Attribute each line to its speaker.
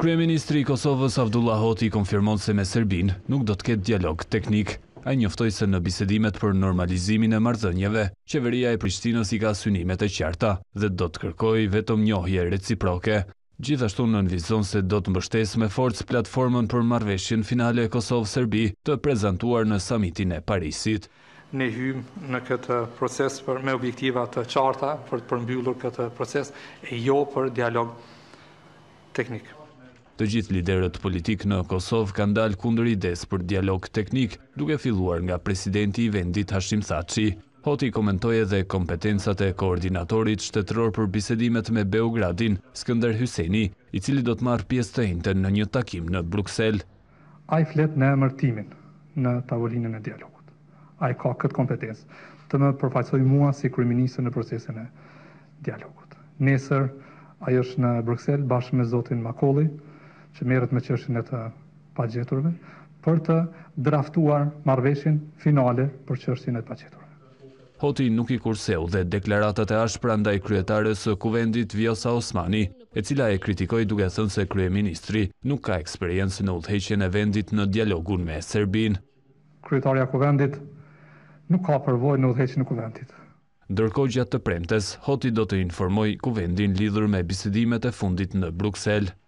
Speaker 1: Kryeministri i Kosovës Avdullah Hoti konfirmon se me Serbinë nuk do të ketë dialog teknik. Ai njoftoi se në bisedimet për normalizimin e marrëdhënieve, qeveria e Prishtinës i ka synimet e qarta dhe do të kërkojë vetëm njohje reciproke. Gjithashtu nënvizon se do të mbështesë me forcë platformën për marrëveshjen finale Kosovë-Serbi të prezantuar në samitin e Parisit.
Speaker 2: Ne hymë në këtë proces me objektiva të qarta për të përmbyllur këtë proces e jo për dialog teknik.
Speaker 1: Të gjithë liderët politik në Kosovë kanë dalë kundër idesë për dialog teknik, duke filluar nga presidenti i vendit Hashim Thaçi. Hoti komentoi edhe kompetencat e koordinatorit shtetëror për bisedimet me Beogradin, Skënder Hyseni, i cili do të marrë pjesë të njëjtën në një takim në Bruksel.
Speaker 3: Ai flet në emër timit në tavolinën e dialogut. Ai ka këtë kompetencë të më përfaqësoj mua si kryeminist në procesin e dialogut. Nesër ai është në Bruksel bashkë me zotin Makolli, që merret me çështjen e të pagjeturve, për të draftuar marrëveshjen finale për çështjen e të pagjeturve.
Speaker 1: Hoti nuk i kurseu dhe deklaratat e ashpra ndaj kryetares së Kuvendit Vjosa Osmani, e cila e kritikoi duke thënë se kryeministri nuk ka eksperiencë në udhëheqjen e vendit në dialogun me Serbinë.
Speaker 3: Kryetarja e Kuvendit nuk ka përvojë në udhëheqjen e Kuvendit.
Speaker 1: Ndërkohë gjatë të premtes, Hoti do të informojë Kuvendin lidhur me bisedimet e fundit në Bruksel.